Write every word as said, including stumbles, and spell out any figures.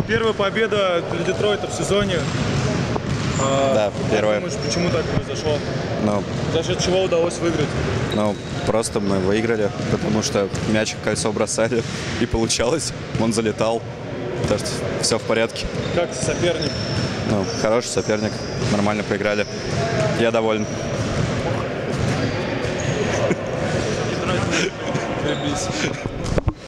Первая победа для Детройта в сезоне. Да, первая. Как думаешь, почему так произошло? Ну, За счет чего удалось выиграть? ну, просто мы выиграли, потому что мяч в кольцо бросали, и получалось. Он залетал. Так что все в порядке. Как соперник? Ну, хороший соперник. Нормально поиграли. Я доволен. Заебись.